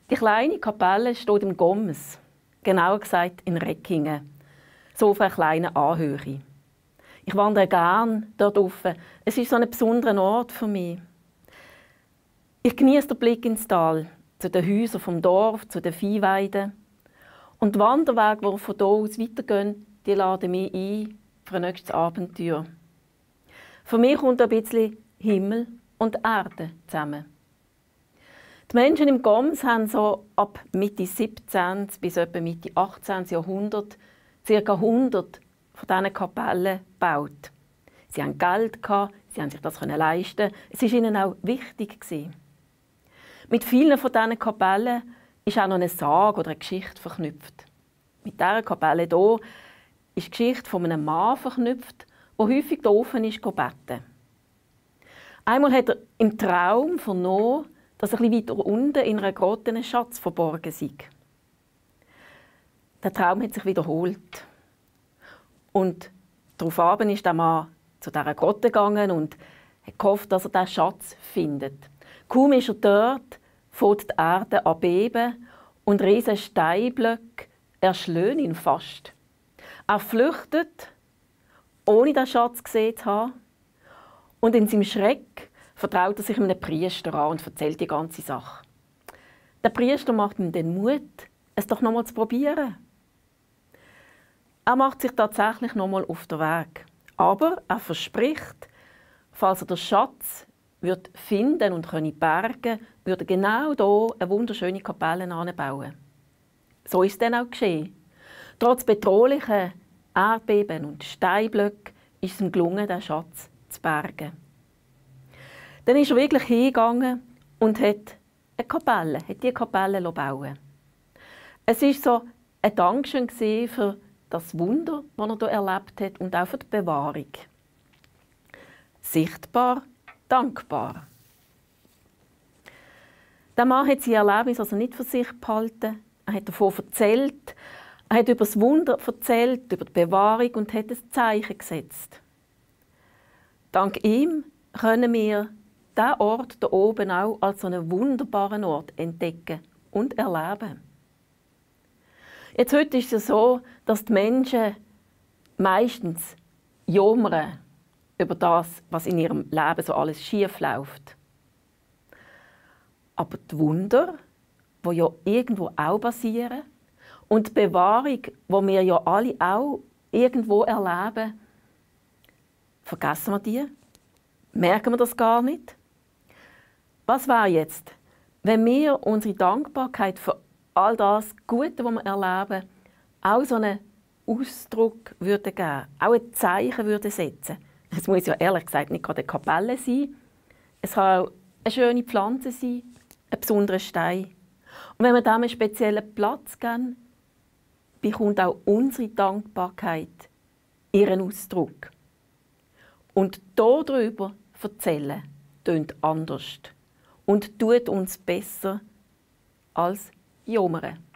Die kleine Kapelle steht im Goms, genauer gesagt in Reckingen, so auf einer kleinen Anhöhe. Ich wandere gern dort rauf. Es ist so ein besonderer Ort für mich. Ich genieße den Blick ins Tal, zu den Häusern vom Dorf, zu den Viehweiden. Und die Wanderwege, die von hier aus weitergehen, die laden mich ein für ein nächstes Abenteuer. Für mich kommt ein bisschen Himmel und Erde zusammen. Die Menschen im Goms haben so ab Mitte 17. bis etwa Mitte 18. Jahrhundert ca. 100 von diesen Kapellen gebaut. Sie hatten Geld, sie haben sich das leisten. Es war ihnen auch wichtig. Mit vielen von diesen Kapellen ist auch noch eine Sage oder eine Geschichte verknüpft. Mit dieser Kapelle hier ist die Geschichte von einem Mann verknüpft, der häufig da oben ist, beten. Einmal hat er im Traum vernommen, dass ein bisschen weiter unten in einer Grotte ein Schatz verborgen sei. Der Traum hat sich wiederholt. Und daraufhin ist der Mann zu dieser Grotte gegangen und hat gehofft, dass er diesen Schatz findet. Kaum ist er dort, fängt die Erde an beben und riesige Steinblöcke erschlagen ihn fast. Er flüchtet, ohne den Schatz gesehen zu haben. Und in seinem Schreck vertraut er sich einem Priester an und erzählt die ganze Sache. Der Priester macht ihm den Mut, es doch nochmal zu probieren. Er macht sich tatsächlich nochmal auf den Weg. Aber er verspricht, falls er den Schatz wird finden und bergen, würde er genau hier eine wunderschöne Kapelle anbauen. So ist es dann auch geschehen. Trotz bedrohlichen Erdbeben und Steinblöcken ist es ihm gelungen, den Schatz zu bergen. Dann ist er wirklich hingegangen und hat die Kapelle bauen. Es war so ein Dankeschön für das Wunder, das er hier erlebt hat, und auch für die Bewahrung. Sichtbar, dankbar. Der Mann hat sein Erlebnis also nicht für sich behalten. Er hat davon erzählt, er hat über das Wunder erzählt, über die Bewahrung und hat ein Zeichen gesetzt. Dank ihm können wir diesen Ort hier oben auch als einen wunderbaren Ort entdecken und erleben. Jetzt heute ist es so, dass die Menschen meistens jammern über das, was in ihrem Leben so alles schief läuft. Aber die Wunder, die ja irgendwo auch passieren, und die Bewahrung, die wir ja alle auch irgendwo erleben, vergessen wir die? Merken wir das gar nicht? Was wäre jetzt, wenn wir unsere Dankbarkeit für all das Gute, was wir erleben, auch so einen Ausdruck würden geben, auch ein Zeichen würden setzen? Es muss ja ehrlich gesagt nicht gerade eine Kapelle sein. Es kann auch eine schöne Pflanze sein, ein besonderer Stein. Und wenn wir dem einen speziellen Platz geben, bekommt auch unsere Dankbarkeit ihren Ausdruck. Und darüber erzählen tönt anders und tut uns besser als jammern.